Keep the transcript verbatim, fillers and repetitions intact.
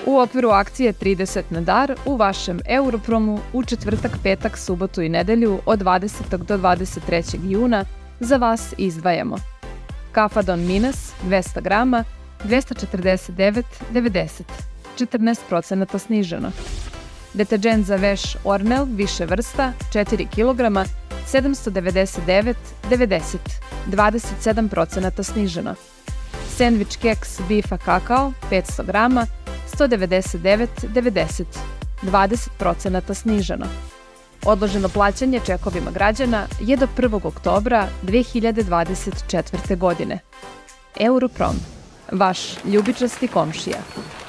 U okviru akcije trideset na dar u vašem Europromu u četvrtak, petak, subotu i nedelju od dvadesetog do dvadeset trećeg juna za vas izdvajamo kafa Don Minas dvesta grama dvesta četrdeset devet devedeset, četrnaest procenata sniženo. Deterđent za veš Ornel više vrsta četiri kilograma sedamsto devedeset devet devedeset, dvadeset sedam procenata sniženo. Sendvič keks bifa kakao petsto grama sto devedeset devet devedeset, dvadeset procenata sniženo. Odloženo plaćanje čekovima građana je do prvog oktobra dve hiljade dvadeset četvrte. godine. Europrom, vaš ljubičasti komšija.